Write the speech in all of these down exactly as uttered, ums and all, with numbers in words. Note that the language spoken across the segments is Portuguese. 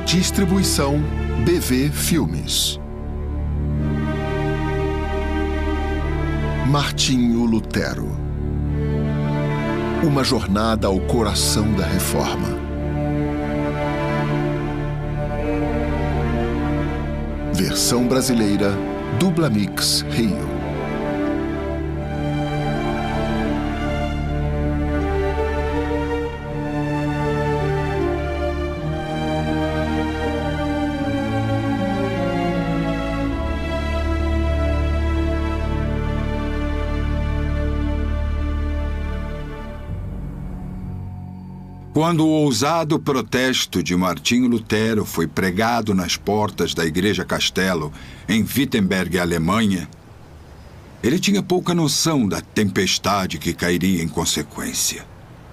Distribuição B V Filmes. Martinho Lutero. Uma jornada ao coração da Reforma. Versão brasileira, Dublamix Rio. Quando o ousado protesto de Martinho Lutero foi pregado nas portas da Igreja Castelo, em Wittenberg, Alemanha, ele tinha pouca noção da tempestade que cairia em consequência.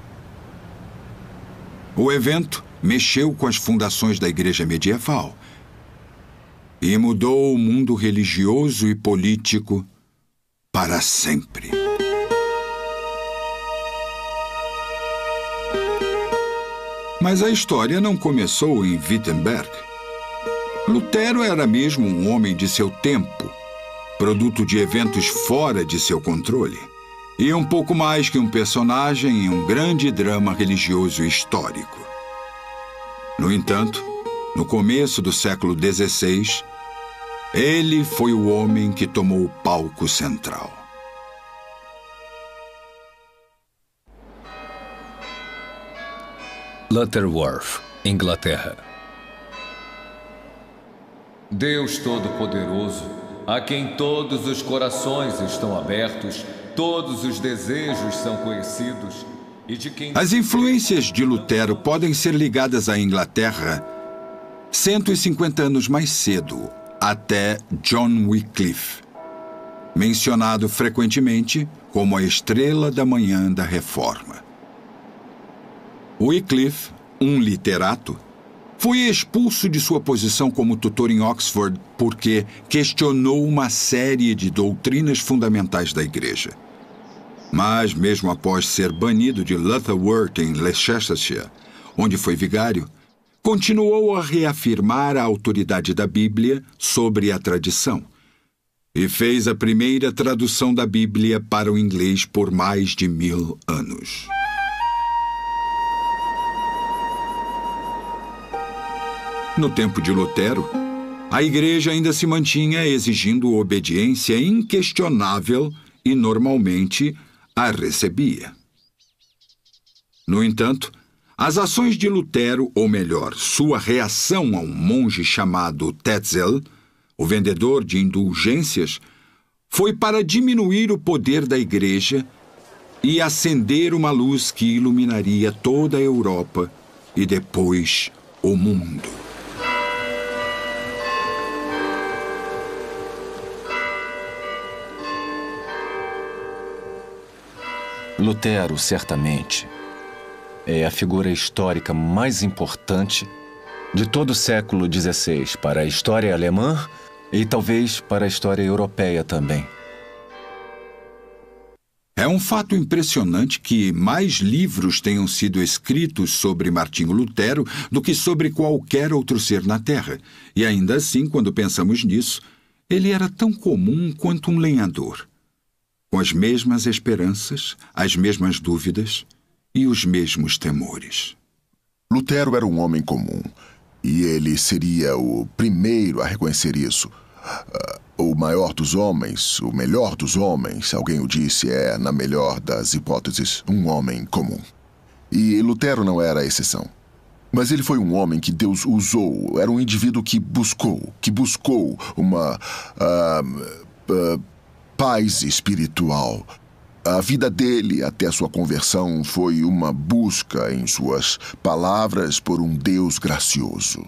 O evento mexeu com as fundações da Igreja medieval e mudou o mundo religioso e político para sempre. Mas a história não começou em Wittenberg. Lutero era mesmo um homem de seu tempo, produto de eventos fora de seu controle, e um pouco mais que um personagem em um grande drama religioso histórico. No entanto, no começo do século dezesseis, ele foi o homem que tomou o palco central. Lutterworth, Inglaterra. Deus Todo-Poderoso, a quem todos os corações estão abertos, todos os desejos são conhecidos, e de quem... As influências de Lutero podem ser ligadas à Inglaterra cento e cinquenta anos mais cedo, até John Wycliffe, mencionado frequentemente como a estrela da manhã da Reforma. Wycliffe, um literato, foi expulso de sua posição como tutor em Oxford porque questionou uma série de doutrinas fundamentais da Igreja. Mas, mesmo após ser banido de Lutterworth em Leicestershire, onde foi vigário, continuou a reafirmar a autoridade da Bíblia sobre a tradição e fez a primeira tradução da Bíblia para o inglês por mais de mil anos. No tempo de Lutero, a Igreja ainda se mantinha exigindo obediência inquestionável e, normalmente, a recebia. No entanto, as ações de Lutero, ou melhor, sua reação a um monge chamado Tetzel, o vendedor de indulgências, foi para diminuir o poder da Igreja e acender uma luz que iluminaria toda a Europa e depois o mundo. Lutero, certamente, é a figura histórica mais importante de todo o século dezesseis para a história alemã e talvez para a história europeia também. É um fato impressionante que mais livros tenham sido escritos sobre Martinho Lutero do que sobre qualquer outro ser na Terra. E ainda assim, quando pensamos nisso, ele era tão comum quanto um lenhador, com as mesmas esperanças, as mesmas dúvidas e os mesmos temores. Lutero era um homem comum, e ele seria o primeiro a reconhecer isso. Uh, o maior dos homens, o melhor dos homens, alguém o disse, é, na melhor das hipóteses, um homem comum. E Lutero não era a exceção. Mas ele foi um homem que Deus usou, era um indivíduo que buscou, que buscou uma... Uh, uh, paz espiritual. A vida dele, até sua conversão, foi uma busca, em suas palavras, por um Deus gracioso.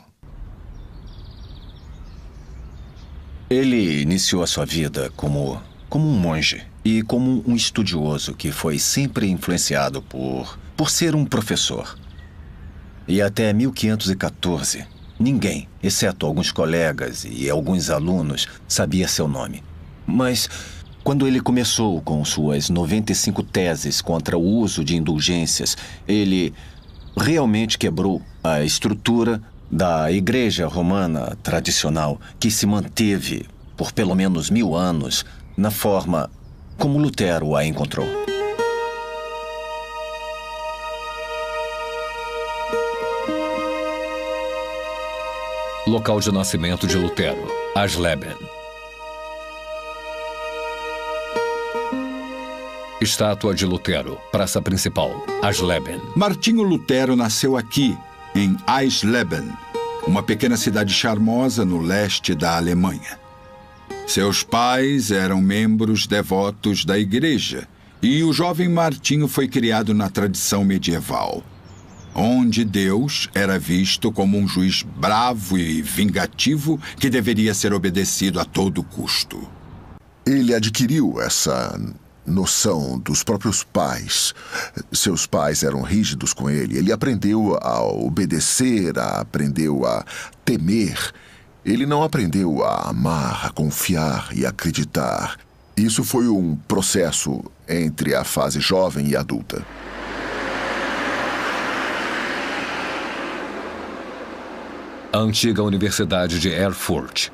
Ele iniciou a sua vida como, como um monge e como um estudioso que foi sempre influenciado por, por ser um professor. E até mil quinhentos e quatorze, ninguém, exceto alguns colegas e alguns alunos, sabia seu nome. Mas quando ele começou com suas noventa e cinco teses contra o uso de indulgências, ele realmente quebrou a estrutura da Igreja Romana tradicional que se manteve por pelo menos mil anos na forma como Lutero a encontrou. Local de nascimento de Lutero, Asleben. Estátua de Lutero, praça principal, Asleben. Martinho Lutero nasceu aqui, em Eisleben, uma pequena cidade charmosa no leste da Alemanha. Seus pais eram membros devotos da igreja e o jovem Martinho foi criado na tradição medieval, onde Deus era visto como um juiz bravo e vingativo que deveria ser obedecido a todo custo. Ele adquiriu essa noção dos próprios pais. Seus pais eram rígidos com ele. Ele aprendeu a obedecer, a aprendeu a temer. Ele não aprendeu a amar, a confiar e acreditar. Isso foi um processo entre a fase jovem e adulta. A antiga Universidade de Erfurt.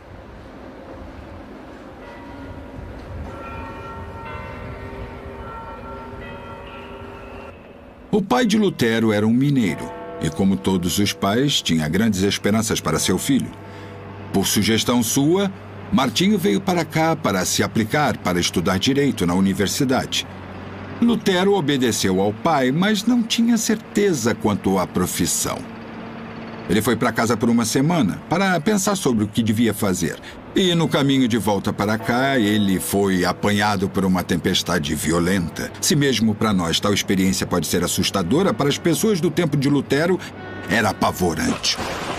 O pai de Lutero era um mineiro e, como todos os pais, tinha grandes esperanças para seu filho. Por sugestão sua, Martinho veio para cá para se aplicar para estudar direito na universidade. Lutero obedeceu ao pai, mas não tinha certeza quanto à profissão. Ele foi para casa por uma semana para pensar sobre o que devia fazer. E no caminho de volta para cá, ele foi apanhado por uma tempestade violenta. Se mesmo para nós tal experiência pode ser assustadora, para as pessoas do tempo de Lutero era apavorante.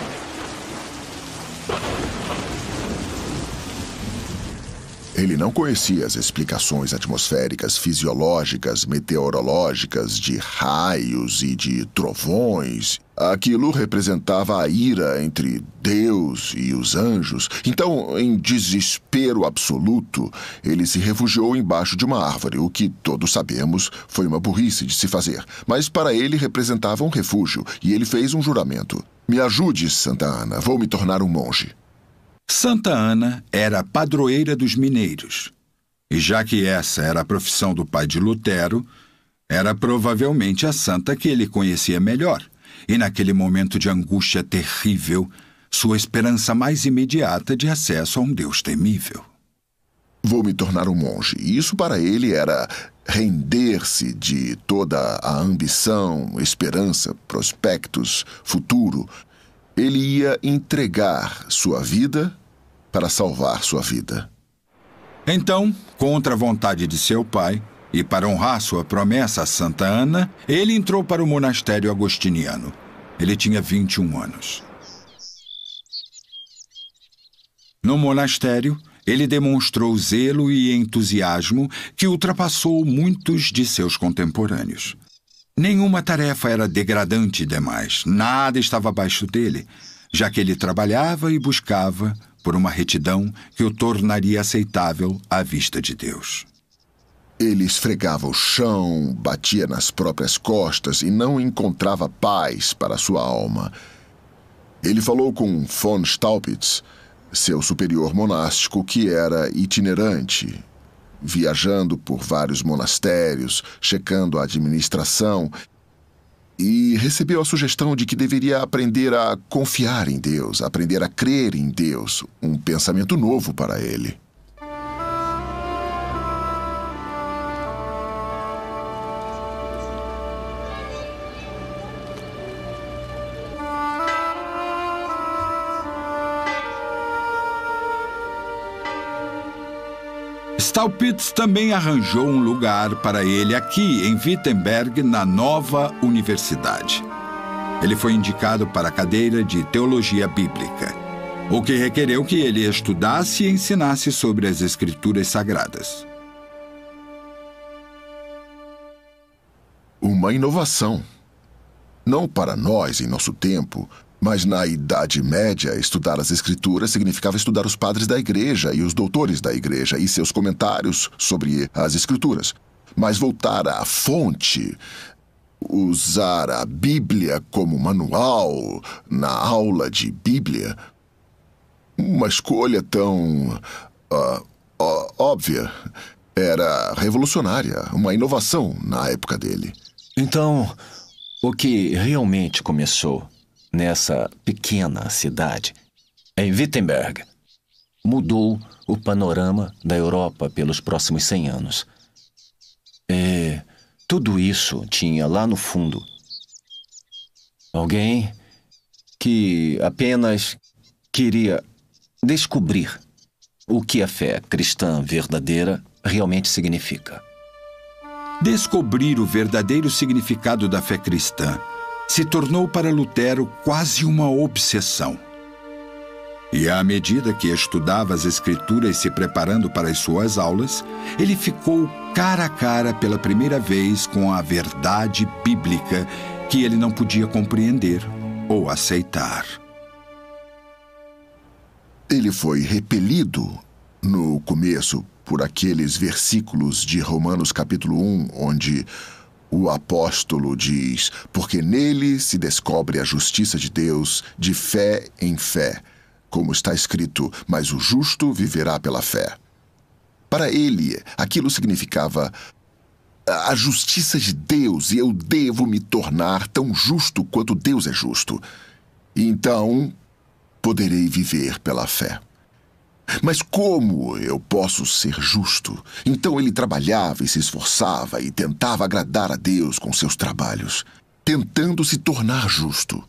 Ele não conhecia as explicações atmosféricas, fisiológicas, meteorológicas, de raios e de trovões. Aquilo representava a ira entre Deus e os anjos. Então, em desespero absoluto, ele se refugiou embaixo de uma árvore, o que, todos sabemos, foi uma burrice de se fazer. Mas para ele representava um refúgio, e ele fez um juramento. Me ajude, Santa Ana, vou me tornar um monge. Santa Ana era padroeira dos mineiros. E já que essa era a profissão do pai de Lutero, era provavelmente a santa que ele conhecia melhor. E naquele momento de angústia terrível, sua esperança mais imediata de acesso a um Deus temível. Vou me tornar um monge. E isso para ele era render-se de toda a ambição, esperança, prospectos, futuro. Ele ia entregar sua vida para salvar sua vida. Então, contra a vontade de seu pai, e para honrar sua promessa a Santa Ana, ele entrou para o monastério agostiniano. Ele tinha vinte e um anos. No monastério, ele demonstrou zelo e entusiasmo que ultrapassou muitos de seus contemporâneos. Nenhuma tarefa era degradante demais, nada estava abaixo dele, já que ele trabalhava e buscava por uma retidão que o tornaria aceitável à vista de Deus. Ele esfregava o chão, batia nas próprias costas e não encontrava paz para sua alma. Ele falou com von Staupitz, seu superior monástico, que era itinerante, viajando por vários monastérios, checando a administração, e recebeu a sugestão de que deveria aprender a confiar em Deus, aprender a crer em Deus, um pensamento novo para ele. Staupitz também arranjou um lugar para ele aqui, em Wittenberg, na nova universidade. Ele foi indicado para a cadeira de Teologia Bíblica, o que requereu que ele estudasse e ensinasse sobre as Escrituras Sagradas. Uma inovação. Não para nós, em nosso tempo, mas na Idade Média, estudar as Escrituras significava estudar os padres da Igreja e os doutores da Igreja e seus comentários sobre as Escrituras. Mas voltar à fonte usar a Bíblia como manual na aula de Bíblia. Uma escolha tão uh, uh, óbvia. Era revolucionária, uma inovação na época dele. Então, o que realmente começou nessa pequena cidade, em Wittenberg, mudou o panorama da Europa pelos próximos cem anos. E tudo isso tinha lá no fundo alguém que apenas queria descobrir o que a fé cristã verdadeira realmente significa. Descobrir o verdadeiro significado da fé cristã se tornou para Lutero quase uma obsessão. E à medida que estudava as Escrituras se preparando para as suas aulas, ele ficou cara a cara pela primeira vez com a verdade bíblica que ele não podia compreender ou aceitar. Ele foi repelido no começo por aqueles versículos de Romanos capítulo um, onde o apóstolo diz: porque nele se descobre a justiça de Deus de fé em fé, como está escrito, mas o justo viverá pela fé. Para ele, aquilo significava a justiça de Deus, e eu devo me tornar tão justo quanto Deus é justo. Então, poderei viver pela fé. Mas como eu posso ser justo? Então ele trabalhava e se esforçava e tentava agradar a Deus com seus trabalhos, tentando se tornar justo.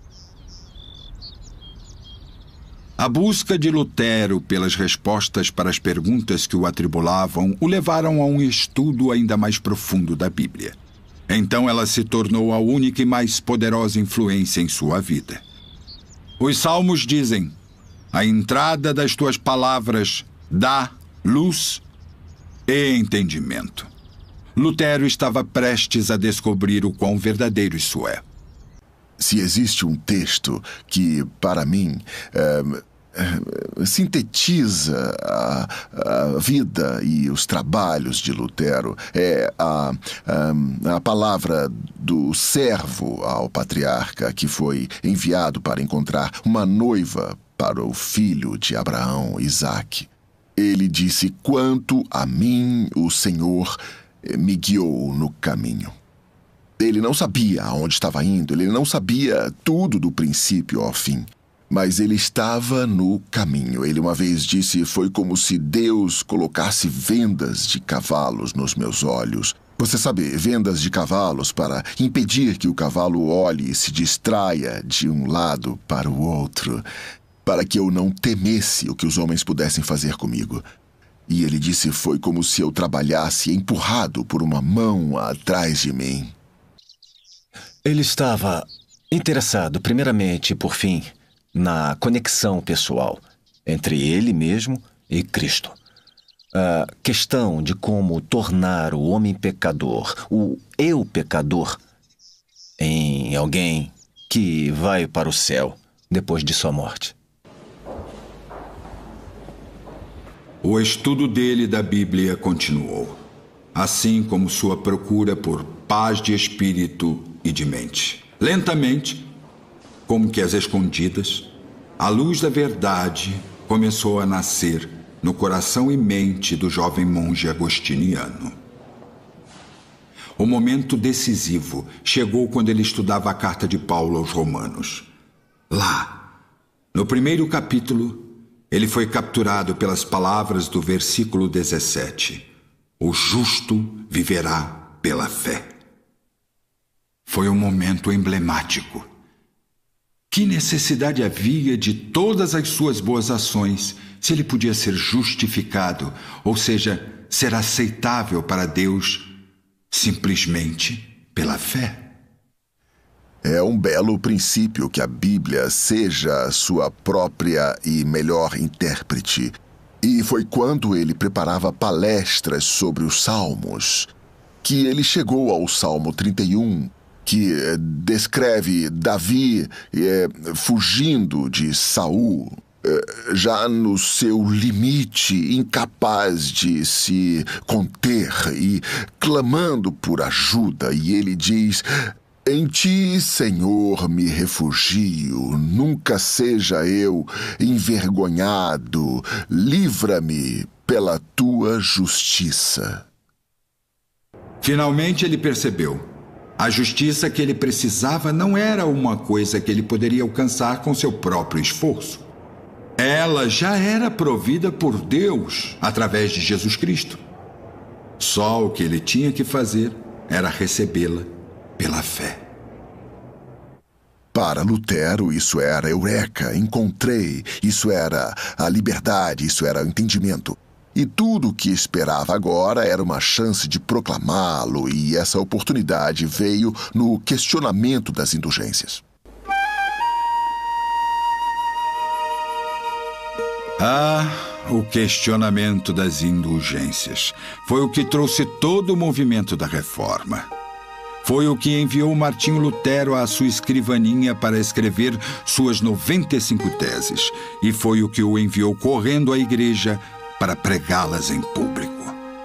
A busca de Lutero pelas respostas para as perguntas que o atribulavam o levaram a um estudo ainda mais profundo da Bíblia. Então ela se tornou a única e mais poderosa influência em sua vida. Os Salmos dizem: a entrada das tuas palavras dá luz e entendimento. Lutero estava prestes a descobrir o quão verdadeiro isso é. Se existe um texto que, para mim, é, é, sintetiza a, a vida e os trabalhos de Lutero, é a, a, a palavra do servo ao patriarca que foi enviado para encontrar uma noiva para o filho de Abraão, Isaque. Ele disse: quanto a mim, o Senhor me guiou no caminho. Ele não sabia aonde estava indo, ele não sabia tudo do princípio ao fim, mas ele estava no caminho. Ele uma vez disse: foi como se Deus colocasse vendas de cavalos nos meus olhos. Você sabe, vendas de cavalos para impedir que o cavalo olhe e se distraia de um lado para o outro, para que eu não temesse o que os homens pudessem fazer comigo. E ele disse: foi como se eu trabalhasse empurrado por uma mão atrás de mim. Ele estava interessado, primeiramente e por fim, na conexão pessoal entre ele mesmo e Cristo. A questão de como tornar o homem pecador, o eu pecador, em alguém que vai para o céu depois de sua morte. O estudo dele da Bíblia continuou, assim como sua procura por paz de espírito e de mente. Lentamente, como que às escondidas, a luz da verdade começou a nascer no coração e mente do jovem monge agostiniano. O momento decisivo chegou quando ele estudava a carta de Paulo aos Romanos. Lá, no primeiro capítulo, ele foi capturado pelas palavras do versículo dezessete. O justo viverá pela fé. Foi um momento emblemático. Que necessidade havia de todas as suas boas ações se ele podia ser justificado, ou seja, ser aceitável para Deus simplesmente pela fé? É um belo princípio que a Bíblia seja sua própria e melhor intérprete. E foi quando ele preparava palestras sobre os Salmos que ele chegou ao Salmo trinta e um, que descreve Davi eh, fugindo de Saul, já no seu limite, incapaz de se conter e clamando por ajuda. E ele diz: em ti, Senhor, me refugio, nunca seja eu envergonhado, livra-me pela tua justiça. Finalmente ele percebeu. A justiça que ele precisava não era uma coisa que ele poderia alcançar com seu próprio esforço. Ela já era provida por Deus através de Jesus Cristo. Só o que ele tinha que fazer era recebê-la pela fé. Para Lutero, isso era eureka, encontrei, isso era a liberdade, isso era o entendimento. E tudo o que esperava agora era uma chance de proclamá-lo, e essa oportunidade veio no questionamento das indulgências. Ah, o questionamento das indulgências foi o que trouxe todo o movimento da Reforma. Foi o que enviou Martinho Lutero à sua escrivaninha para escrever suas noventa e cinco teses, e foi o que o enviou correndo à igreja para pregá-las em público.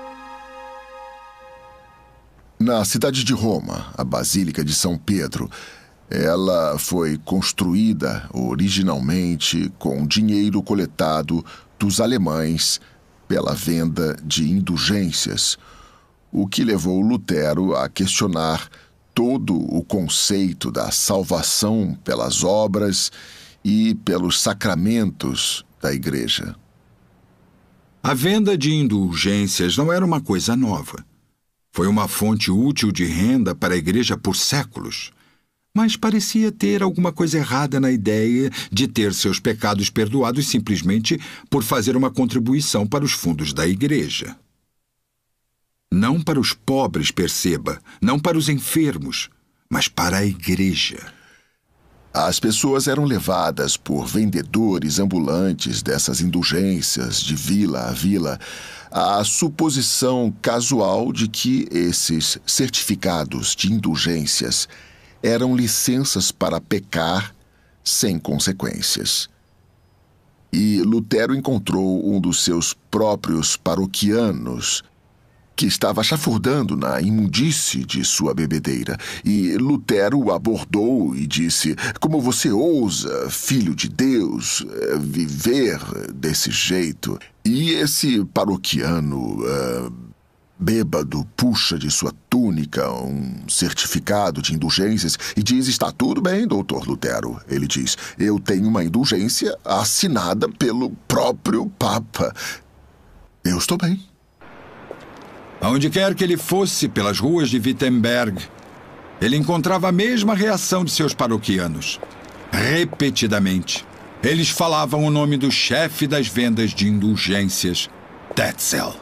Na cidade de Roma, a Basílica de São Pedro, ela foi construída originalmente com dinheiro coletado dos alemães pela venda de indulgências, o que levou Lutero a questionar todo o conceito da salvação pelas obras e pelos sacramentos da igreja. A venda de indulgências não era uma coisa nova. Foi uma fonte útil de renda para a igreja por séculos. Mas parecia ter alguma coisa errada na ideia de ter seus pecados perdoados simplesmente por fazer uma contribuição para os fundos da igreja. Não para os pobres, perceba, não para os enfermos, mas para a igreja. As pessoas eram levadas por vendedores ambulantes dessas indulgências de vila a vila à suposição casual de que esses certificados de indulgências eram licenças para pecar sem consequências. E Lutero encontrou um dos seus próprios paroquianos que estava chafurdando na imundície de sua bebedeira. E Lutero o abordou e disse: como você ousa, filho de Deus, viver desse jeito? E esse paroquiano uh, bêbado puxa de sua túnica um certificado de indulgências e diz: está tudo bem, doutor Lutero. Ele diz: eu tenho uma indulgência assinada pelo próprio Papa. Eu estou bem. Aonde quer que ele fosse pelas ruas de Wittenberg, ele encontrava a mesma reação de seus paroquianos. Repetidamente, eles falavam o nome do chefe das vendas de indulgências, Tetzel.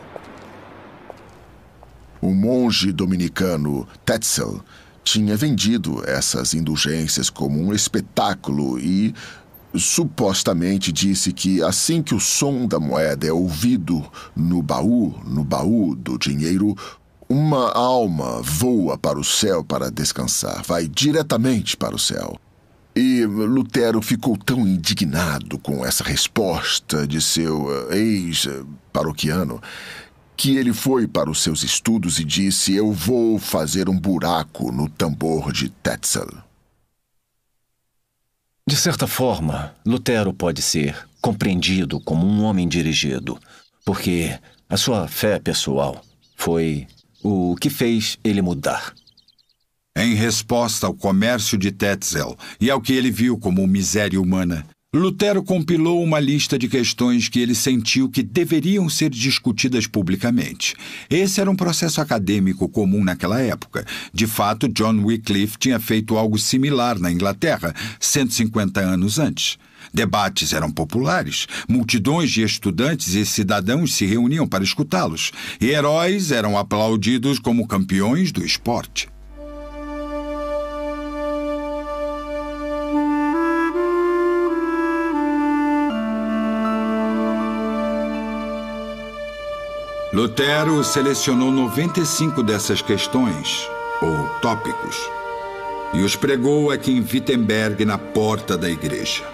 O monge dominicano Tetzel tinha vendido essas indulgências como um espetáculo e supostamente disse que assim que o som da moeda é ouvido no baú, no baú do dinheiro, uma alma voa para o céu para descansar, vai diretamente para o céu. E Lutero ficou tão indignado com essa resposta de seu ex-paroquiano que ele foi para os seus estudos e disse: eu vou fazer um buraco no tambor de Tetzel. De certa forma, Lutero pode ser compreendido como um homem dirigido, porque a sua fé pessoal foi o que fez ele mudar. Em resposta ao comércio de Tetzel e ao que ele viu como miséria humana, Lutero compilou uma lista de questões que ele sentiu que deveriam ser discutidas publicamente. Esse era um processo acadêmico comum naquela época. De fato, John Wycliffe tinha feito algo similar na Inglaterra, cento e cinquenta anos antes. Debates eram populares, multidões de estudantes e cidadãos se reuniam para escutá-los, e heróis eram aplaudidos como campeões do esporte. Lutero selecionou noventa e cinco dessas questões, ou tópicos, e os pregou aqui em Wittenberg, na porta da igreja.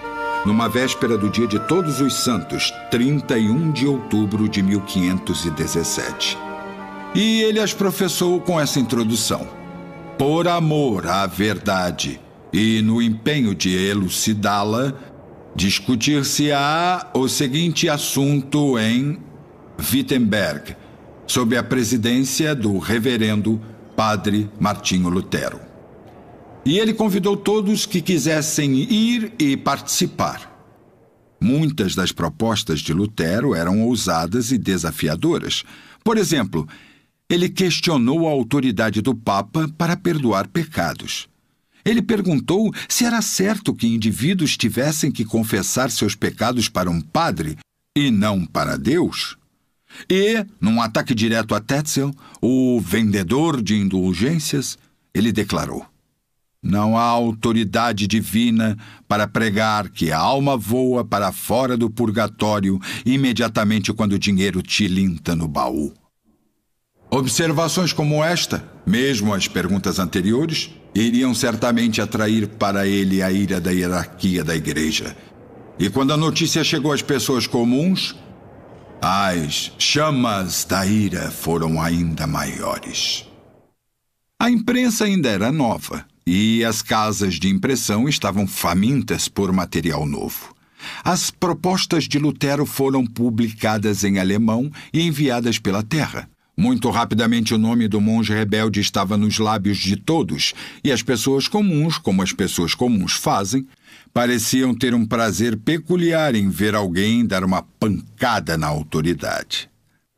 numa véspera do dia de Todos os Santos, trinta e um de outubro de mil quinhentos e dezessete. E ele as professou com essa introdução: por amor à verdade e no empenho de elucidá-la, discutir-se-á o seguinte assunto em Wittenberg, sob a presidência do reverendo Padre Martinho Lutero. E ele convidou todos que quisessem ir e participar. Muitas das propostas de Lutero eram ousadas e desafiadoras. Por exemplo, ele questionou a autoridade do Papa para perdoar pecados. Ele perguntou se era certo que indivíduos tivessem que confessar seus pecados para um padre e não para Deus. E, num ataque direto a Tetzel, o vendedor de indulgências, ele declarou: não há autoridade divina para pregar que a alma voa para fora do purgatório imediatamente quando o dinheiro tilinta no baú. Observações como esta, mesmo as perguntas anteriores, iriam certamente atrair para ele a ira da hierarquia da igreja. E quando a notícia chegou às pessoas comuns, as chamas da ira foram ainda maiores. A imprensa ainda era nova e as casas de impressão estavam famintas por material novo. As propostas de Lutero foram publicadas em alemão e enviadas pela terra. Muito rapidamente o nome do monge rebelde estava nos lábios de todos, e as pessoas comuns, como as pessoas comuns fazem, pareciam ter um prazer peculiar em ver alguém dar uma pancada na autoridade.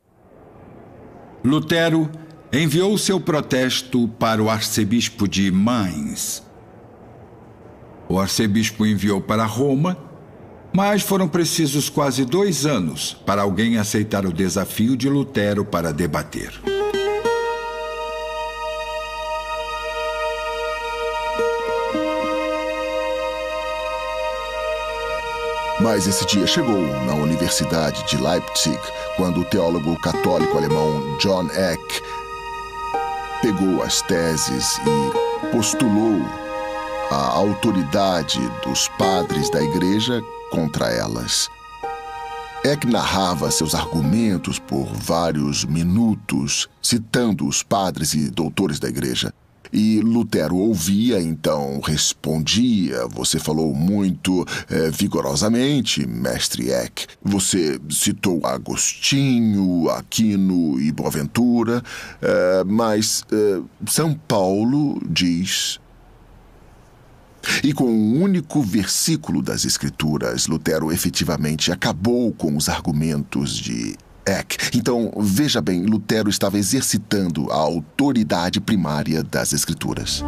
Lutero enviou seu protesto para o arcebispo de Mainz. O arcebispo enviou para Roma, mas foram precisos quase dois anos para alguém aceitar o desafio de Lutero para debater. Mas esse dia chegou na Universidade de Leipzig, quando o teólogo católico alemão John Eck pegou as teses e postulou a autoridade dos padres da igreja contra elas. Eck narrava seus argumentos por vários minutos, citando os padres e doutores da igreja. E Lutero ouvia, então respondia: você falou muito eh, vigorosamente, mestre Eck. Você citou Agostinho, Aquino e Boaventura, eh, mas eh, São Paulo diz... E com um único versículo das Escrituras, Lutero efetivamente acabou com os argumentos de Eck. Então, veja bem, Lutero estava exercitando a autoridade primária das Escrituras.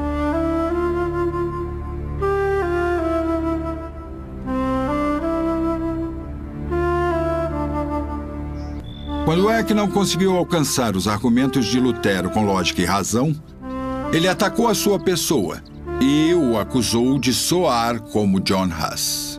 Quando Eck não conseguiu alcançar os argumentos de Lutero com lógica e razão, ele atacou a sua pessoa e o acusou de soar como John Huss.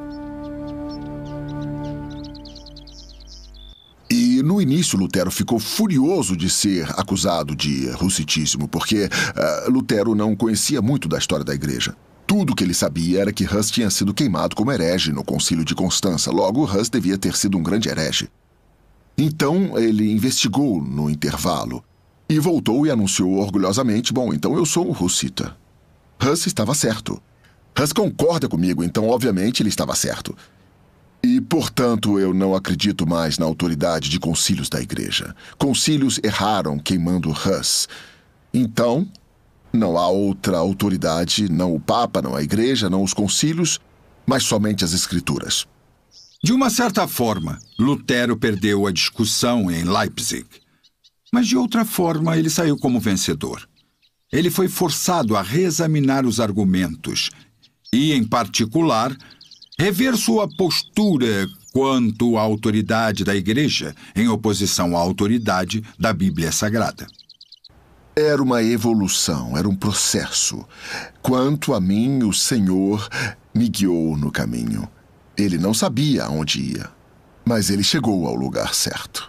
E no início Lutero ficou furioso de ser acusado de hussitismo, porque uh, Lutero não conhecia muito da história da igreja. Tudo que ele sabia era que Huss tinha sido queimado como herege no concílio de Constança. Logo, Huss devia ter sido um grande herege. Então, ele investigou no intervalo e voltou e anunciou orgulhosamente: bom, então eu sou um hussita. Huss estava certo. Huss concorda comigo, então, obviamente, ele estava certo. E, portanto, eu não acredito mais na autoridade de concílios da igreja. Concílios erraram queimando Huss. Então, não há outra autoridade, não o Papa, não a igreja, não os concílios, mas somente as Escrituras. De uma certa forma, Lutero perdeu a discussão em Leipzig. Mas, de outra forma, ele saiu como vencedor. Ele foi forçado a reexaminar os argumentos e, em particular, rever sua postura quanto à autoridade da Igreja em oposição à autoridade da Bíblia Sagrada. Era uma evolução, era um processo. Quanto a mim, o Senhor me guiou no caminho. Ele não sabia aonde ia, mas ele chegou ao lugar certo.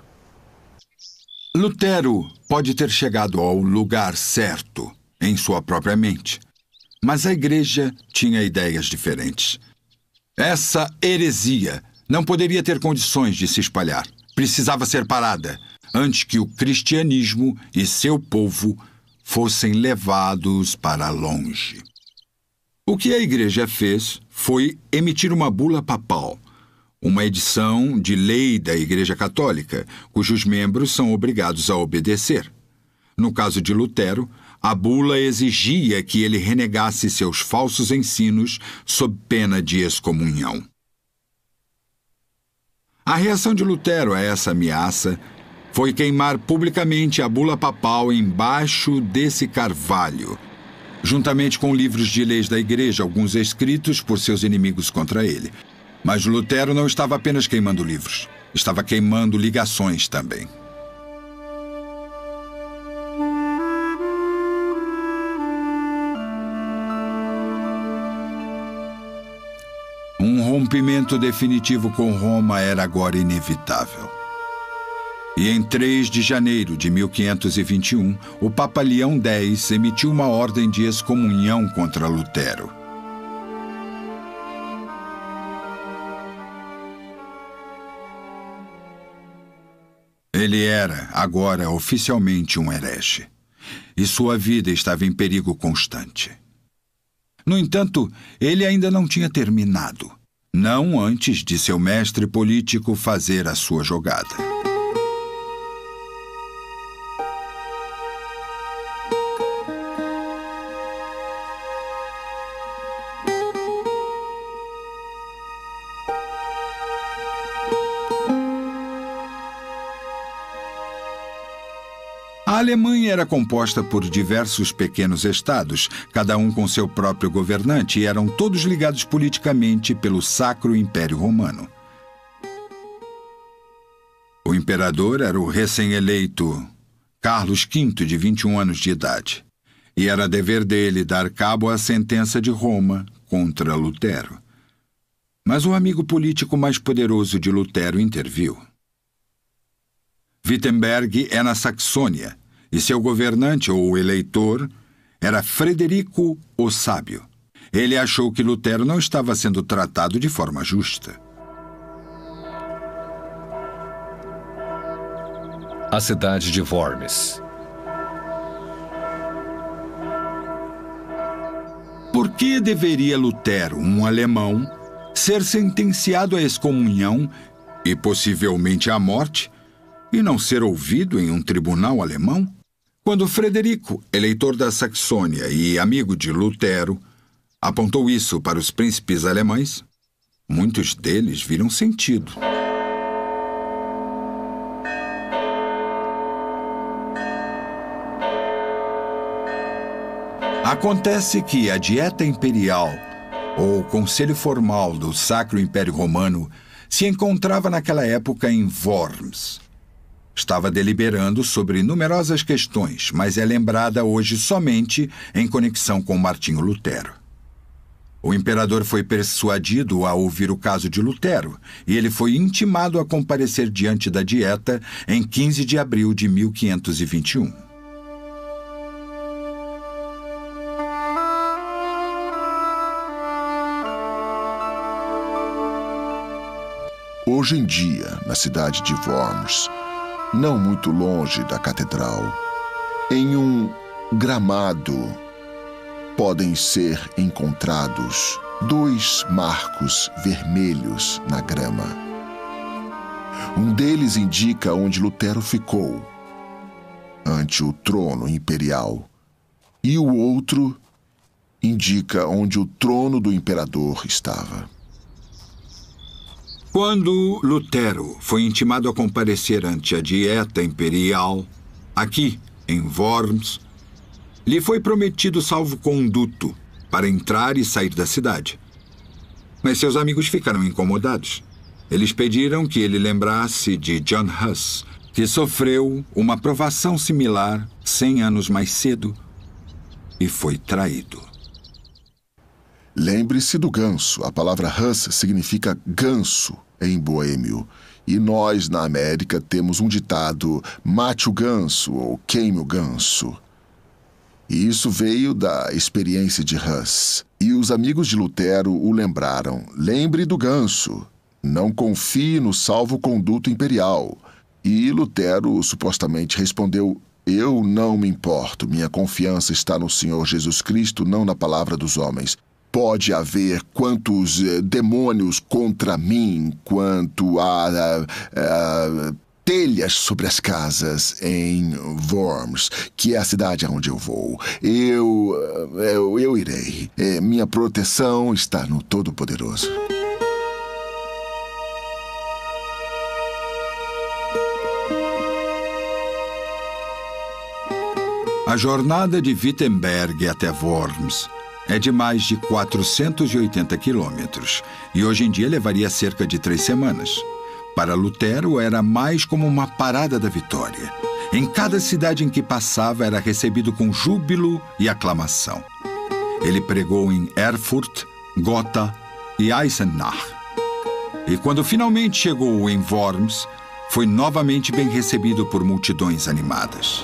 Lutero pode ter chegado ao lugar certo em sua própria mente, mas a igreja tinha ideias diferentes. Essa heresia não poderia ter condições de se espalhar. Precisava ser parada antes que o cristianismo e seu povo fossem levados para longe. O que a Igreja fez foi emitir uma bula papal, uma edição de lei da Igreja Católica, cujos membros são obrigados a obedecer. No caso de Lutero, a bula exigia que ele renegasse seus falsos ensinos sob pena de excomunhão. A reação de Lutero a essa ameaça foi queimar publicamente a bula papal embaixo desse carvalho, juntamente com livros de leis da Igreja, alguns escritos por seus inimigos contra ele. Mas Lutero não estava apenas queimando livros, estava queimando ligações também. Um rompimento definitivo com Roma era agora inevitável. E em três de janeiro de mil quinhentos e vinte e um, o Papa Leão X emitiu uma ordem de excomunhão contra Lutero. Ele era, agora, oficialmente um herege, e sua vida estava em perigo constante. No entanto, ele ainda não tinha terminado, não antes de seu mestre político fazer a sua jogada. A Alemanha era composta por diversos pequenos estados, cada um com seu próprio governante, e eram todos ligados politicamente pelo Sacro Império Romano. O imperador era o recém-eleito Carlos quinto, de vinte e um anos de idade, e era dever dele dar cabo à sentença de Roma contra Lutero. Mas o amigo político mais poderoso de Lutero interviu. Wittenberg é na Saxônia, e seu governante, ou eleitor, era Frederico o Sábio. Ele achou que Lutero não estava sendo tratado de forma justa. A cidade de Worms. Por que deveria Lutero, um alemão, ser sentenciado à excomunhão e possivelmente à morte, e não ser ouvido em um tribunal alemão? Quando Frederico, eleitor da Saxônia e amigo de Lutero, apontou isso para os príncipes alemães, muitos deles viram sentido. Acontece que a Dieta Imperial, ou Conselho Formal do Sacro Império Romano, se encontrava naquela época em Worms. Estava deliberando sobre numerosas questões, mas é lembrada hoje somente em conexão com Martinho Lutero. O imperador foi persuadido a ouvir o caso de Lutero, e ele foi intimado a comparecer diante da Dieta em quinze de abril de mil quinhentos e vinte e um. Hoje em dia, na cidade de Worms, não muito longe da catedral, em um gramado, podem ser encontrados dois marcos vermelhos na grama. Um deles indica onde Lutero ficou, ante o trono imperial, e o outro indica onde o trono do imperador estava. Quando Lutero foi intimado a comparecer ante a Dieta Imperial, aqui, em Worms, lhe foi prometido salvo-conduto para entrar e sair da cidade. Mas seus amigos ficaram incomodados. Eles pediram que ele lembrasse de John Huss, que sofreu uma provação similar cem anos mais cedo e foi traído. Lembre-se do ganso. A palavra Huss significa ganso em boêmio. E nós, na América, temos um ditado: mate o ganso ou queime o ganso. E isso veio da experiência de Hus. E os amigos de Lutero o lembraram. Lembre do ganso. Não confie no salvo-conduto imperial. E Lutero supostamente respondeu: eu não me importo. Minha confiança está no Senhor Jesus Cristo, não na palavra dos homens. Pode haver quantos uh, demônios contra mim, quanto a... Uh, uh, telhas sobre as casas em Worms, que é a cidade aonde eu vou. Eu, eu, eu irei. Minha proteção está no Todo-Poderoso. A jornada de Wittenberg até Worms é de mais de quatrocentos e oitenta quilômetros e hoje em dia levaria cerca de três semanas. Para Lutero, era mais como uma parada da vitória. Em cada cidade em que passava, era recebido com júbilo e aclamação. Ele pregou em Erfurt, Gotha e Eisenach. E quando finalmente chegou em Worms, foi novamente bem recebido por multidões animadas.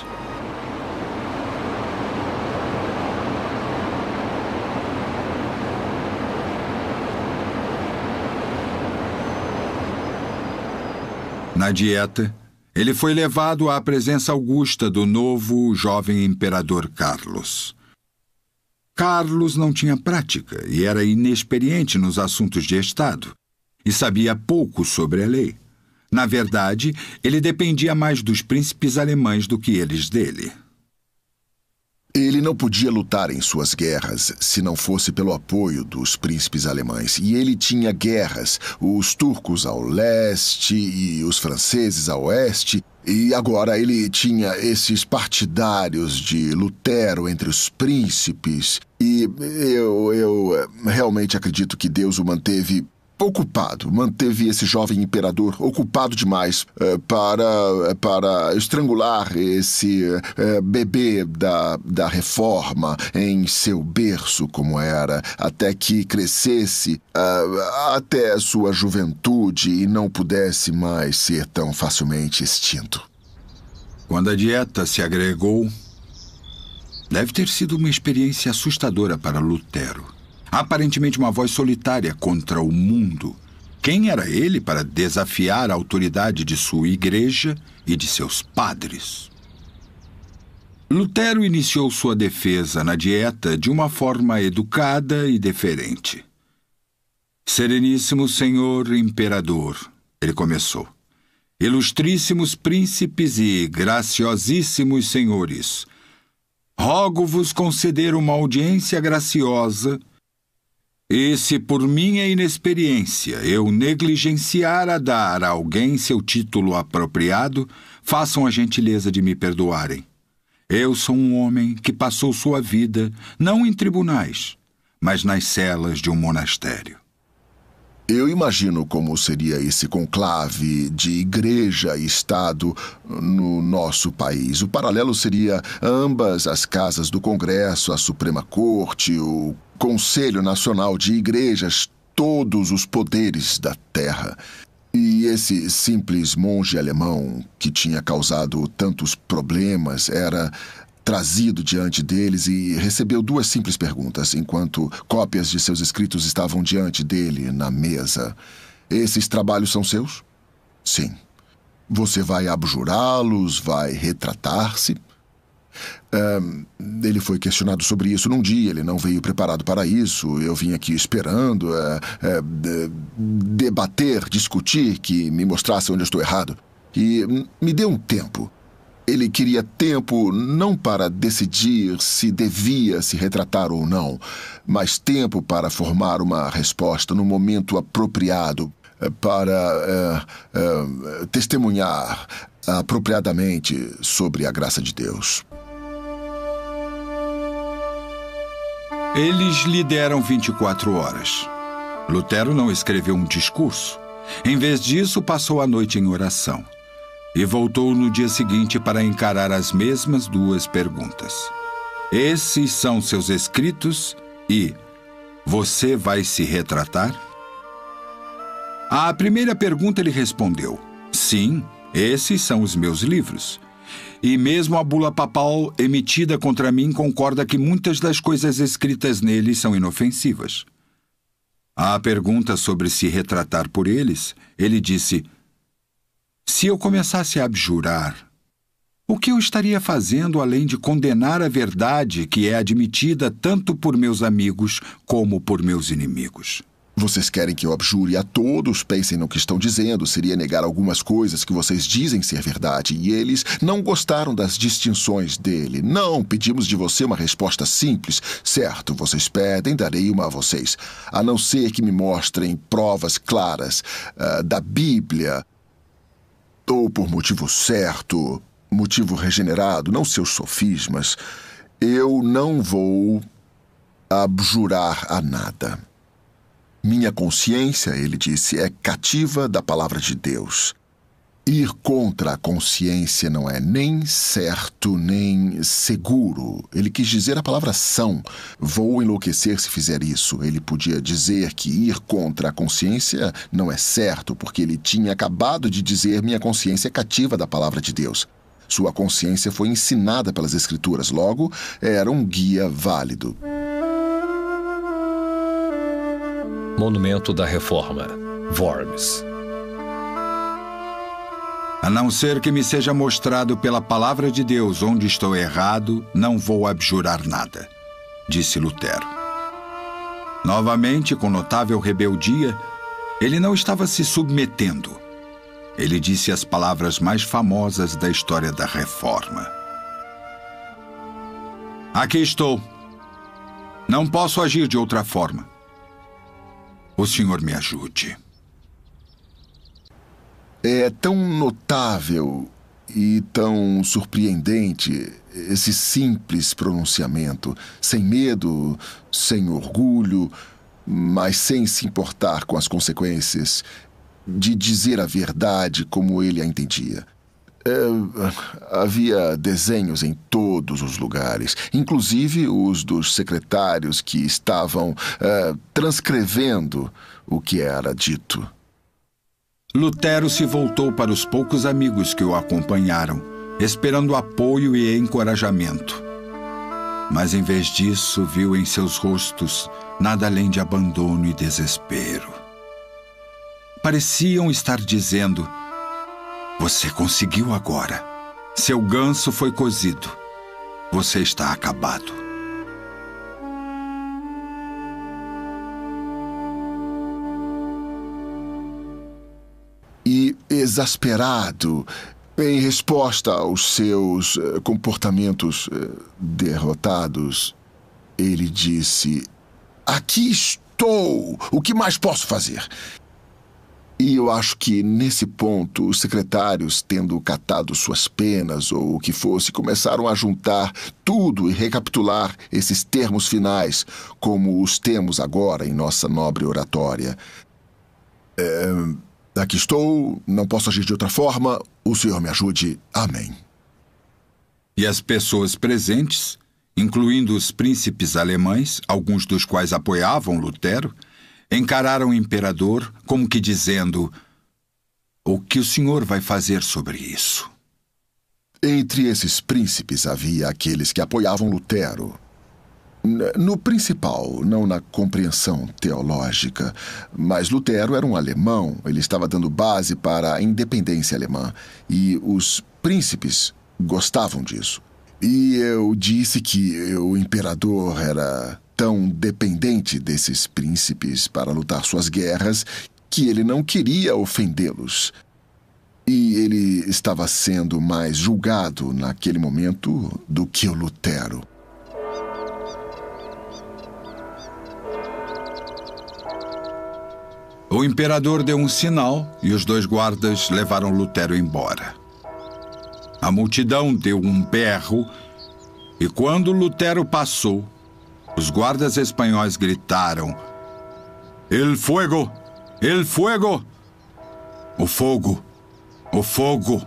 Na dieta, ele foi levado à presença augusta do novo jovem imperador Carlos. Carlos não tinha prática e era inexperiente nos assuntos de Estado e sabia pouco sobre a lei. Na verdade, ele dependia mais dos príncipes alemães do que eles dele. Ele não podia lutar em suas guerras se não fosse pelo apoio dos príncipes alemães. E ele tinha guerras, os turcos ao leste e os franceses ao oeste. E agora ele tinha esses partidários de Lutero entre os príncipes. E eu, eu realmente acredito que Deus o manteve ocupado, manteve esse jovem imperador ocupado demais uh, para, para estrangular esse uh, bebê da, da reforma em seu berço, como era, até que crescesse uh, até sua juventude e não pudesse mais ser tão facilmente extinto. Quando a dieta se agregou, deve ter sido uma experiência assustadora para Lutero. Aparentemente uma voz solitária contra o mundo. Quem era ele para desafiar a autoridade de sua igreja e de seus padres? Lutero iniciou sua defesa na dieta de uma forma educada e deferente. Sereníssimo Senhor Imperador, ele começou. Ilustríssimos príncipes e graciosíssimos senhores, rogo-vos conceder uma audiência graciosa. E se por minha inexperiência eu negligenciar a dar a alguém seu título apropriado, façam a gentileza de me perdoarem. Eu sou um homem que passou sua vida não em tribunais, mas nas celas de um monastério. Eu imagino como seria esse conclave de igreja e Estado no nosso país. O paralelo seria ambas as casas do Congresso, a Suprema Corte, o Conselho Nacional de Igrejas, todos os poderes da terra. E esse simples monge alemão que tinha causado tantos problemas era trazido diante deles e recebeu duas simples perguntas, enquanto cópias de seus escritos estavam diante dele na mesa. Esses trabalhos são seus? Sim. Você vai abjurá-los? Vai retratar-se? Um, ele foi questionado sobre isso num dia, ele não veio preparado para isso. Eu vim aqui esperando uh, uh, de, debater, discutir, que me mostrasse onde eu estou errado. E me deu um tempo. Ele queria tempo não para decidir se devia se retratar ou não, mas tempo para formar uma resposta no momento apropriado, para uh, uh, testemunhar apropriadamente sobre a graça de Deus. Eles lhe deram vinte e quatro horas. Lutero não escreveu um discurso. Em vez disso, passou a noite em oração. E voltou no dia seguinte para encarar as mesmas duas perguntas. Esses são seus escritos e você vai se retratar? À primeira pergunta ele respondeu: sim, esses são os meus livros. e mesmo a bula papal emitida contra mim concorda que muitas das coisas escritas nele são inofensivas. À pergunta sobre se retratar por eles, ele disse: se eu começasse a abjurar, o que eu estaria fazendo além de condenar a verdade que é admitida tanto por meus amigos como por meus inimigos? Vocês querem que eu abjure a todos? Pensem no que estão dizendo. Seria negar algumas coisas que vocês dizem ser verdade. E eles não gostaram das distinções dele. Não, pedimos de você uma resposta simples. Certo, vocês pedem, darei uma a vocês. A não ser que me mostrem provas claras uh, da Bíblia, ou por motivo certo, motivo regenerado, não seus sofismas, eu não vou abjurar a nada. Minha consciência, ele disse, é cativa da palavra de Deus. Ir contra a consciência não é nem certo, nem seguro. Ele quis dizer a palavra são. Vou enlouquecer se fizer isso. Ele podia dizer que ir contra a consciência não é certo, porque ele tinha acabado de dizer minha consciência é cativa da palavra de Deus. Sua consciência foi ensinada pelas Escrituras, logo, era um guia válido. Monumento da Reforma, Worms. A não ser que me seja mostrado pela palavra de Deus onde estou errado, não vou abjurar nada, disse Lutero. Novamente, com notável rebeldia, ele não estava se submetendo. Ele disse as palavras mais famosas da história da Reforma. Aqui estou. Não posso agir de outra forma. O Senhor me ajude. É tão notável e tão surpreendente esse simples pronunciamento, sem medo, sem orgulho, mas sem se importar com as consequências, de dizer a verdade como ele a entendia. É, havia desenhos em todos os lugares, inclusive os dos secretários que estavam é, transcrevendo o que era dito. Lutero se voltou para os poucos amigos que o acompanharam, esperando apoio e encorajamento. Mas, em vez disso, viu em seus rostos nada além de abandono e desespero. Pareciam estar dizendo: você conseguiu agora. Seu ganso foi cozido. Você está acabado. E, exasperado, em resposta aos seus uh, comportamentos uh, derrotados, ele disse: aqui estou! O que mais posso fazer? E eu acho que, nesse ponto, os secretários, tendo catado suas penas ou o que fosse, começaram a juntar tudo e recapitular esses termos finais, como os temos agora em nossa nobre oratória. É, aqui estou, não posso agir de outra forma, o Senhor me ajude. Amém. E as pessoas presentes, incluindo os príncipes alemães, alguns dos quais apoiavam Lutero, encararam o imperador como que dizendo: o que o senhor vai fazer sobre isso? Entre esses príncipes havia aqueles que apoiavam Lutero. No principal, não na compreensão teológica, mas Lutero era um alemão, ele estava dando base para a independência alemã, e os príncipes gostavam disso. E eu disse que o imperador era tão dependente desses príncipes para lutar suas guerras que ele não queria ofendê-los. E ele estava sendo mais julgado naquele momento do que o Lutero. O imperador deu um sinal e os dois guardas levaram Lutero embora. A multidão deu um berro e, quando Lutero passou, os guardas espanhóis gritaram: El fuego! El fuego! O fogo! O fogo!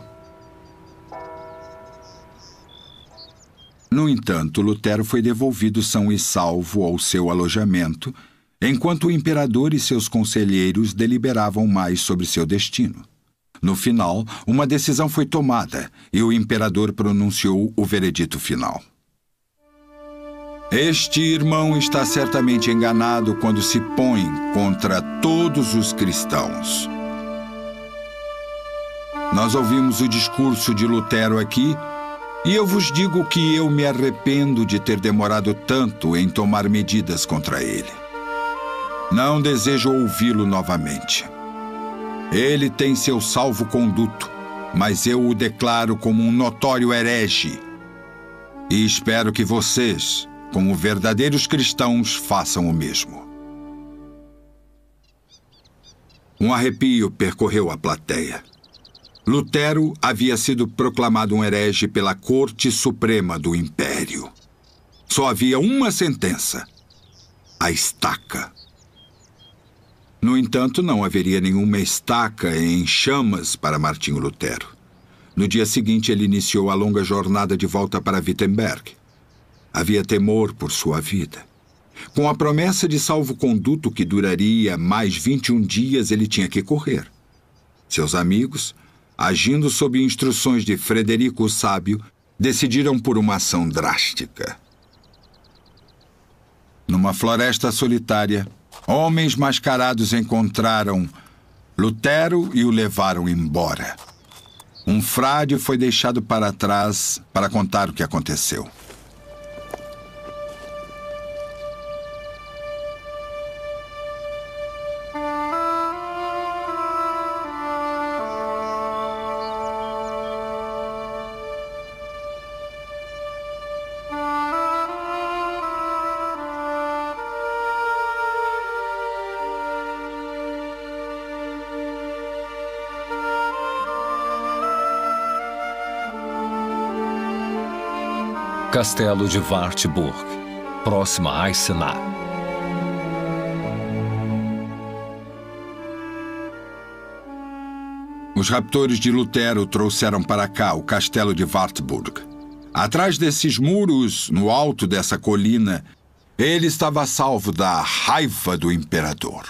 No entanto, Lutero foi devolvido são e salvo ao seu alojamento, enquanto o imperador e seus conselheiros deliberavam mais sobre seu destino. No final, uma decisão foi tomada e o imperador pronunciou o veredito final. Este irmão está certamente enganado quando se põe contra todos os cristãos. Nós ouvimos o discurso de Lutero aqui, e eu vos digo que eu me arrependo de ter demorado tanto em tomar medidas contra ele. Não desejo ouvi-lo novamente. Ele tem seu salvo-conduto, mas eu o declaro como um notório herege. E espero que vocês, como verdadeiros cristãos, façam o mesmo. Um arrepio percorreu a plateia. Lutero havia sido proclamado um herege pela Corte Suprema do Império. Só havia uma sentença: a estaca. No entanto, não haveria nenhuma estaca em chamas para Martinho Lutero. No dia seguinte, ele iniciou a longa jornada de volta para Wittenberg. Havia temor por sua vida. Com a promessa de salvo-conduto que duraria mais vinte e um dias, ele tinha que correr. Seus amigos, agindo sob instruções de Frederico o Sábio, decidiram por uma ação drástica. Numa floresta solitária, homens mascarados encontraram Lutero e o levaram embora. Um frade foi deixado para trás para contar o que aconteceu. Castelo de Wartburg, próximo a Eisenach. Os raptores de Lutero trouxeram para cá o castelo de Wartburg. Atrás desses muros, no alto dessa colina, ele estava a salvo da raiva do imperador.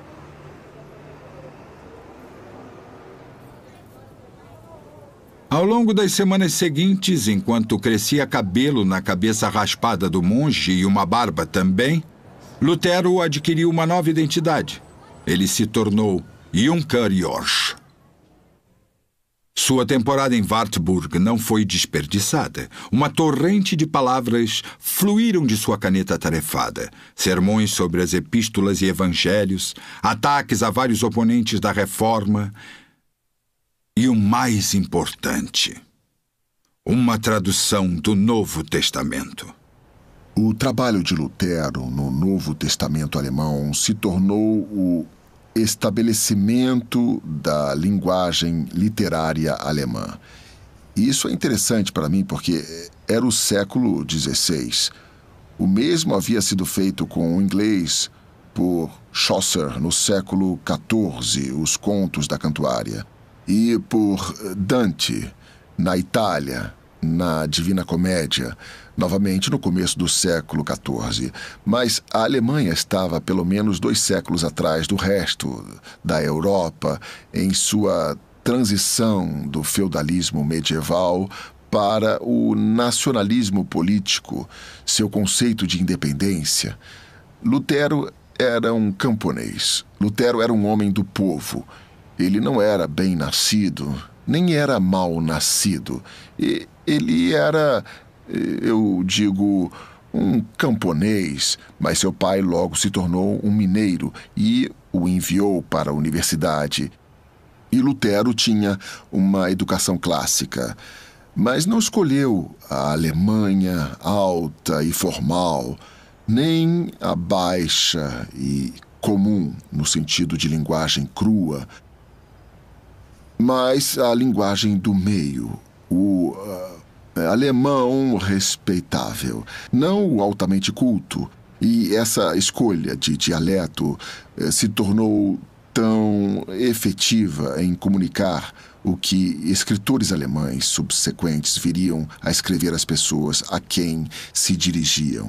Ao longo das semanas seguintes, enquanto crescia cabelo na cabeça raspada do monge e uma barba também, Lutero adquiriu uma nova identidade. Ele se tornou Junker Jorge. Sua temporada em Wartburg não foi desperdiçada. Uma torrente de palavras fluíram de sua caneta atarefada. Sermões sobre as epístolas e evangelhos, ataques a vários oponentes da Reforma e o mais importante, uma tradução do Novo Testamento. O trabalho de Lutero no Novo Testamento alemão se tornou o estabelecimento da linguagem literária alemã. E isso é interessante para mim porque era o século dezesseis. O mesmo havia sido feito com o inglês por Chaucer no século quatorze, os Contos da Cantuária, e por Dante na Itália, na Divina Comédia, novamente no começo do século quatorze. Mas a Alemanha estava pelo menos dois séculos atrás do resto da Europa em sua transição do feudalismo medieval para o nacionalismo político, seu conceito de independência. Lutero era um camponês. Lutero era um homem do povo. Ele não era bem nascido, nem era mal nascido. E ele era, eu digo, um camponês, mas seu pai logo se tornou um mineiro e o enviou para a universidade. E Lutero tinha uma educação clássica, mas não escolheu a Alemanha alta e formal, nem a baixa e comum, no sentido de linguagem crua, mas a linguagem do meio, o uh, alemão respeitável, não o altamente culto. E essa escolha de dialeto uh, se tornou tão efetiva em comunicar o que escritores alemães subsequentes viriam a escrever às pessoas a quem se dirigiam.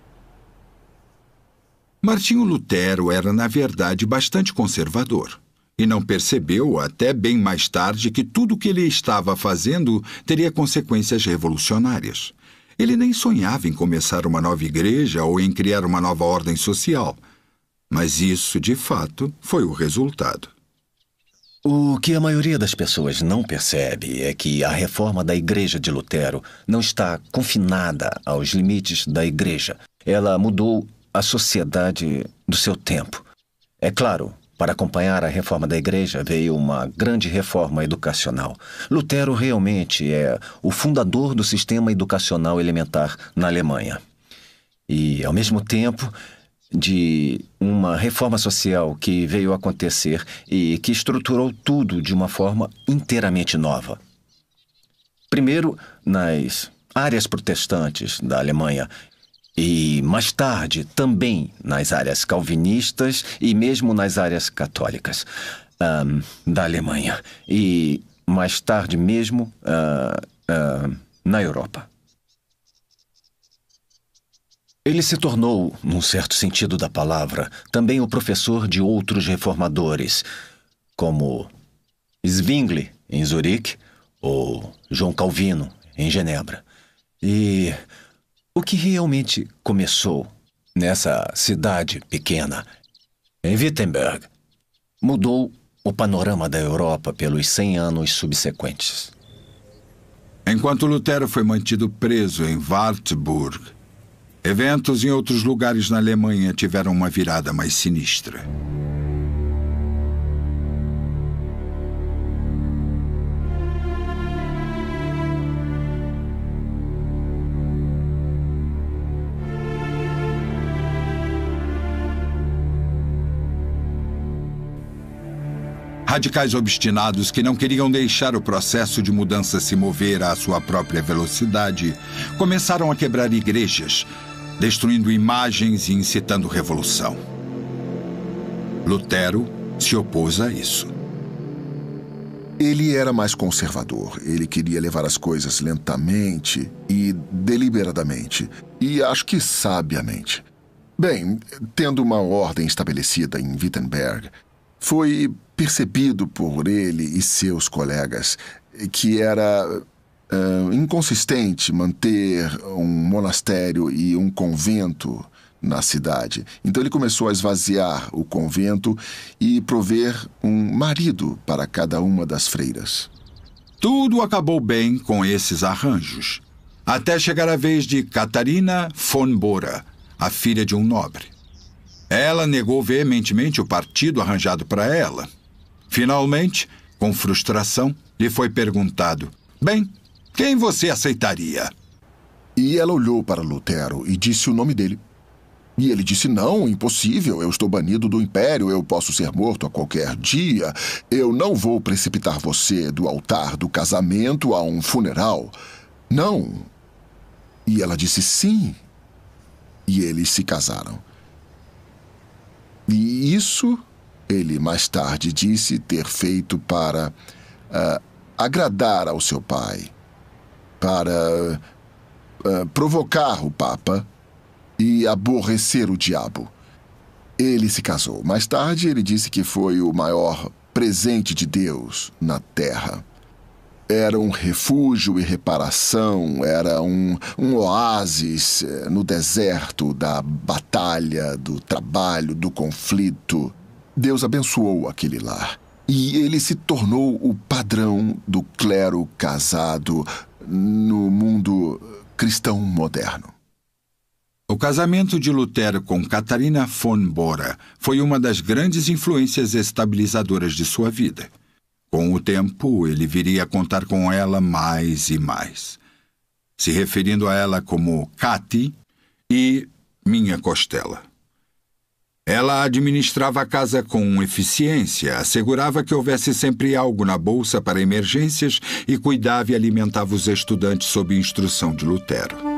Martinho Lutero era, na verdade, bastante conservador. e não percebeu, até bem mais tarde, que tudo o que ele estava fazendo teria consequências revolucionárias. Ele nem sonhava em começar uma nova igreja ou em criar uma nova ordem social. Mas isso, de fato, foi o resultado. O que a maioria das pessoas não percebe é que a reforma da Igreja de Lutero não está confinada aos limites da Igreja. Ela mudou a sociedade do seu tempo. É claro, para acompanhar a reforma da Igreja veio uma grande reforma educacional. Lutero realmente é o fundador do sistema educacional elementar na Alemanha. E, ao mesmo tempo, de uma reforma social que veio acontecer e que estruturou tudo de uma forma inteiramente nova. Primeiro, nas áreas protestantes da Alemanha e, mais tarde, também nas áreas calvinistas e mesmo nas áreas católicas um, da Alemanha. E, mais tarde mesmo, uh, uh, na Europa. Ele se tornou, num certo sentido da palavra, também o professor de outros reformadores, como Zwingli, em Zurique, ou João Calvino, em Genebra. E o que realmente começou nessa cidade pequena, em Wittenberg, mudou o panorama da Europa pelos cem anos subsequentes. Enquanto Lutero foi mantido preso em Wartburg, eventos em outros lugares na Alemanha tiveram uma virada mais sinistra. Radicais obstinados que não queriam deixar o processo de mudança se mover à sua própria velocidade começaram a quebrar igrejas, destruindo imagens e incitando revolução. Lutero se opôs a isso. Ele era mais conservador. Ele queria levar as coisas lentamente e deliberadamente, e acho que sabiamente. Bem, tendo uma ordem estabelecida em Wittenberg, foi percebido por ele e seus colegas que era uh, inconsistente manter um monastério e um convento na cidade. Então ele começou a esvaziar o convento e prover um marido para cada uma das freiras. Tudo acabou bem com esses arranjos, até chegar a vez de Catarina von Bora, a filha de um nobre. Ela negou veementemente o partido arranjado para ela. Finalmente, com frustração, lhe foi perguntado: bem, quem você aceitaria? E ela olhou para Lutero e disse o nome dele. E ele disse: não, impossível, eu estou banido do império, eu posso ser morto a qualquer dia. Eu não vou precipitar você do altar do casamento a um funeral. Não. E ela disse sim. E eles se casaram. E isso, ele mais tarde disse ter feito para uh, agradar ao seu pai, para uh, provocar o Papa e aborrecer o diabo. Ele se casou. Mais tarde, ele disse que foi o maior presente de Deus na Terra. Era um refúgio e reparação, era um, um oásis no deserto da batalha, do trabalho, do conflito. Deus abençoou aquele lar. E ele se tornou o padrão do clero casado no mundo cristão moderno. O casamento de Lutero com Catarina von Bora foi uma das grandes influências estabilizadoras de sua vida. Com o tempo, ele viria a contar com ela mais e mais, se referindo a ela como Cati e minha costela. Ela administrava a casa com eficiência, assegurava que houvesse sempre algo na bolsa para emergências e cuidava e alimentava os estudantes sob instrução de Lutero.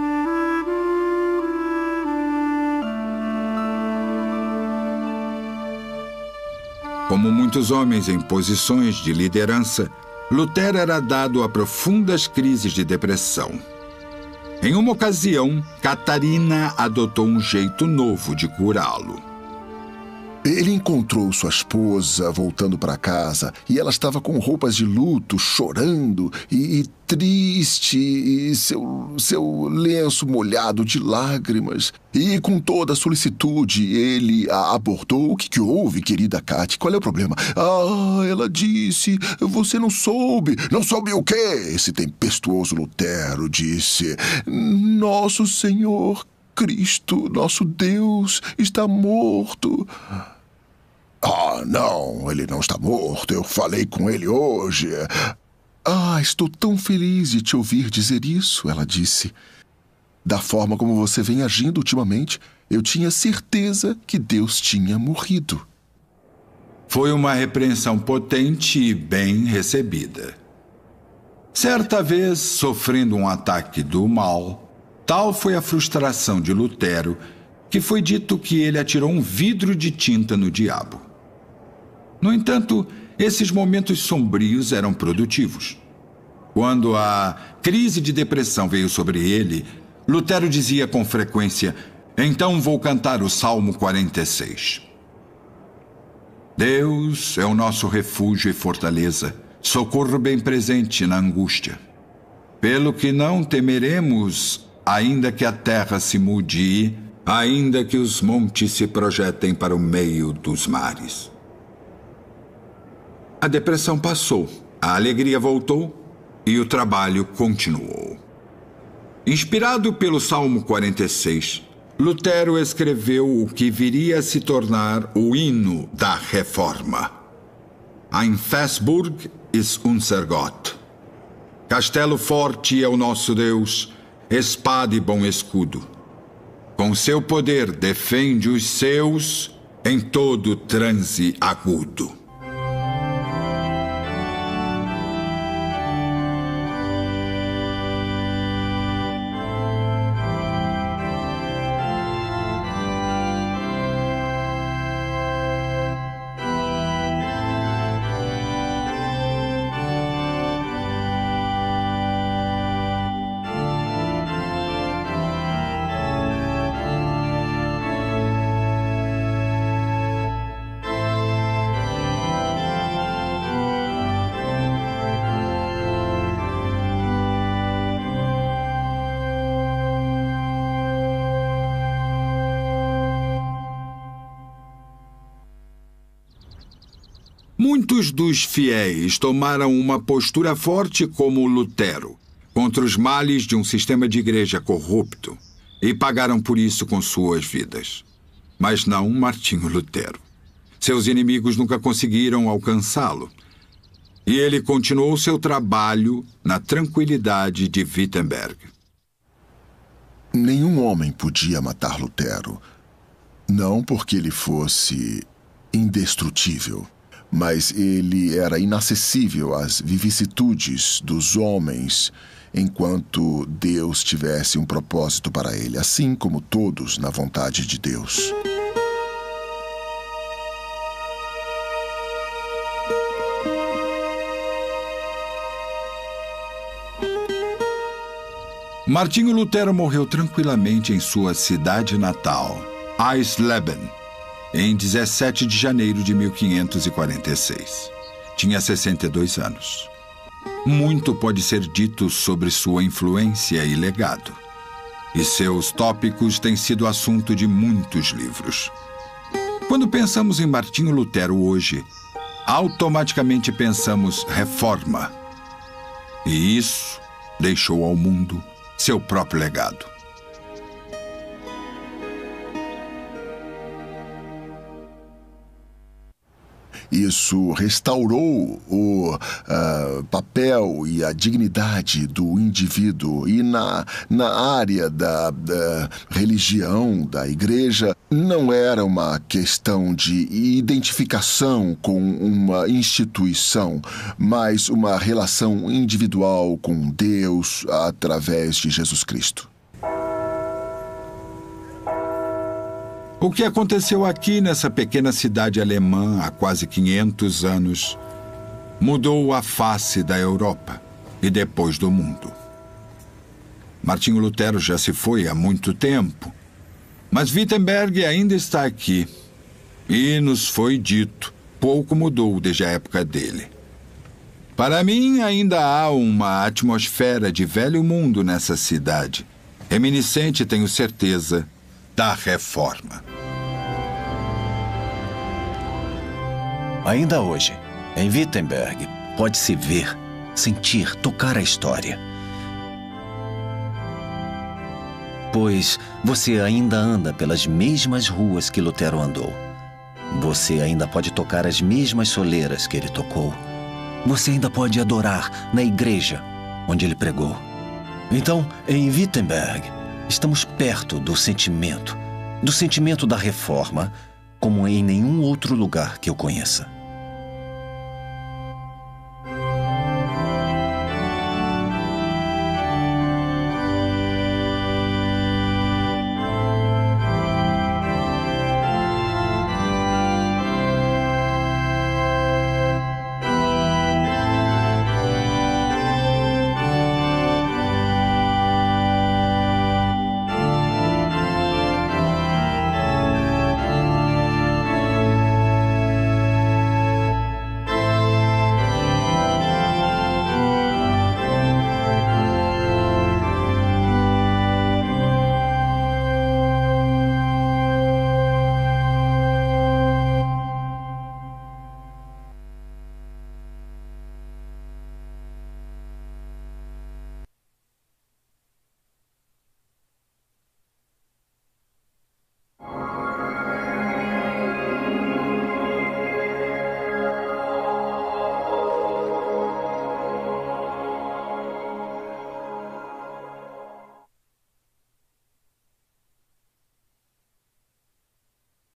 Como muitos homens em posições de liderança, Lutero era dado a profundas crises de depressão. Em uma ocasião, Catarina adotou um jeito novo de curá-lo. Ele encontrou sua esposa voltando para casa e ela estava com roupas de luto, chorando e, e triste, e seu, seu lenço molhado de lágrimas. E com toda solicitude ele a abordou. O que, que houve, querida Kate? Qual é o problema? Ah, ela disse, você não soube. Não soube o quê? Esse tempestuoso Lutero disse, nosso Senhor Cristo, nosso Deus, está morto. Ah, não, ele não está morto. Eu falei com ele hoje. Ah, estou tão feliz de te ouvir dizer isso, ela disse. Da forma como você vem agindo ultimamente, eu tinha certeza que Deus tinha morrido. Foi uma repreensão potente e bem recebida. Certa vez, sofrendo um ataque do mal, tal foi a frustração de Lutero que foi dito que ele atirou um vidro de tinta no diabo. No entanto, esses momentos sombrios eram produtivos. Quando a crise de depressão veio sobre ele, Lutero dizia com frequência, então vou cantar o Salmo quarenta e seis. Deus é o nosso refúgio e fortaleza, socorro bem presente na angústia. Pelo que não temeremos, ainda que a terra se mude e, ainda que os montes se projetem para o meio dos mares. A depressão passou, a alegria voltou e o trabalho continuou. Inspirado pelo Salmo quarenta e seis, Lutero escreveu o que viria a se tornar o hino da Reforma. Ein Festburg ist unser Gott. Castelo forte é o nosso Deus, espada e bom escudo. Com seu poder defende os seus em todo transe agudo. Muitos dos fiéis tomaram uma postura forte como Lutero, contra os males de um sistema de igreja corrupto, e pagaram por isso com suas vidas. Mas não Martinho Lutero. Seus inimigos nunca conseguiram alcançá-lo, e ele continuou seu trabalho na tranquilidade de Wittenberg. Nenhum homem podia matar Lutero, não porque ele fosse indestrutível, mas ele era inacessível às vicissitudes dos homens enquanto Deus tivesse um propósito para ele, assim como todos na vontade de Deus. Martinho Lutero morreu tranquilamente em sua cidade natal, Eisleben, em dezessete de janeiro de mil quinhentos e quarenta e seis. Tinha sessenta e dois anos. Muito pode ser dito sobre sua influência e legado. E seus tópicos têm sido assunto de muitos livros. Quando pensamos em Martinho Lutero hoje, automaticamente pensamos reforma. E isso deixou ao mundo seu próprio legado. Isso restaurou o uh, papel e a dignidade do indivíduo. E na, na área da, da religião, da igreja, não era uma questão de identificação com uma instituição, mas uma relação individual com Deus através de Jesus Cristo. O que aconteceu aqui nessa pequena cidade alemã há quase quinhentos anos mudou a face da Europa e depois do mundo. Martinho Lutero já se foi há muito tempo, mas Wittenberg ainda está aqui E nos foi dito, pouco mudou desde a época dele. Para mim, ainda há uma atmosfera de velho mundo nessa cidade, reminiscente, tenho certeza, da Reforma. Ainda hoje, em Wittenberg, pode-se ver, sentir, tocar a história. Pois você ainda anda pelas mesmas ruas que Lutero andou. Você ainda pode tocar as mesmas soleiras que ele tocou. Você ainda pode adorar na igreja onde ele pregou. Então, em Wittenberg, estamos perto do sentimento, do sentimento da Reforma, como em nenhum outro lugar que eu conheça.